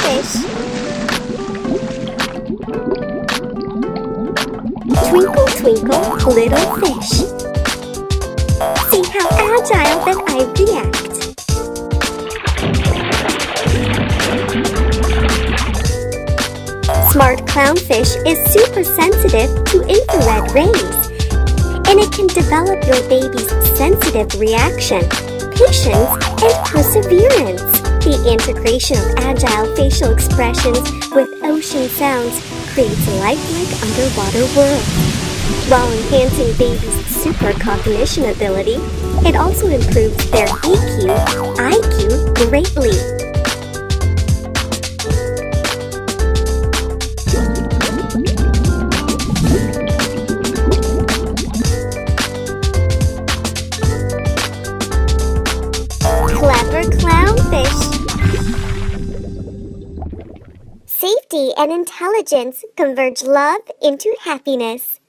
clownfish. Twinkle, twinkle, little fish. See how agile that I react. Smart clownfish is super sensitive to infrared rays, and it can develop your baby's sensitive reaction, patience, and perseverance. The integration of agile facial expressions with ocean sounds creates a lifelike underwater world. While enhancing babies' super cognition ability, it also improves their EQ, IQ greatly. Clever clownfish. Safety and intelligence converge love into happiness.